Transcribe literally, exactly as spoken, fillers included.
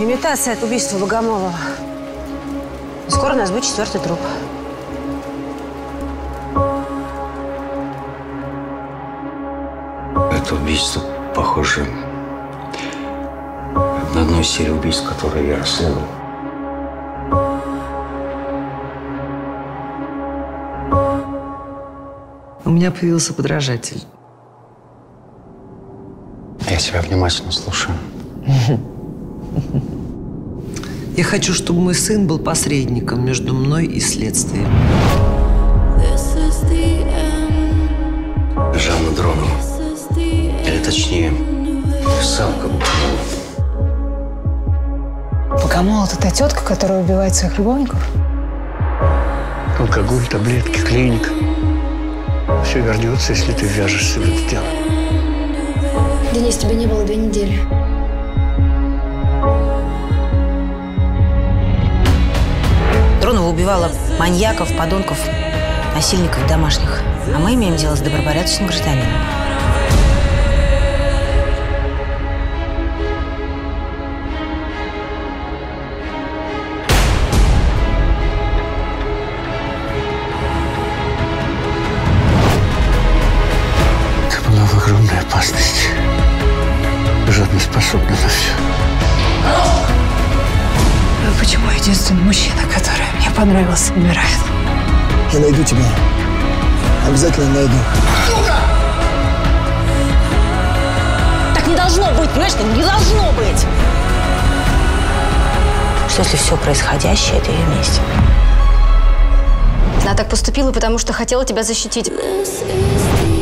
Имитация от убийства Богомолова. Скоро нас будет четвертый труп. Это убийство похоже на одну из серий убийств, которые я расследовал. У меня появился подражатель. Я тебя внимательно слушаю. Я хочу, чтобы мой сын был посредником между мной и следствием. Жанна Дронова. Или точнее, самка Богомолова. Богомол – это та тетка, которая убивает своих любовников? Алкоголь, таблетки, клиника. Все вернется, если ты вяжешься в это дело. Денис, тебя не было две недели. Дронова убивала маньяков, подонков, насильников домашних. А мы имеем дело с добропорядочным гражданином. Ты была в огромной опасности. Жадно способна на все. Почему единственный мужчина, который мне понравился, умирает? Я найду тебя. Обязательно найду. Так не должно быть, понимаешь? Не должно быть! Что если все происходящее – это ее месть? Она так поступила, потому что хотела тебя защитить.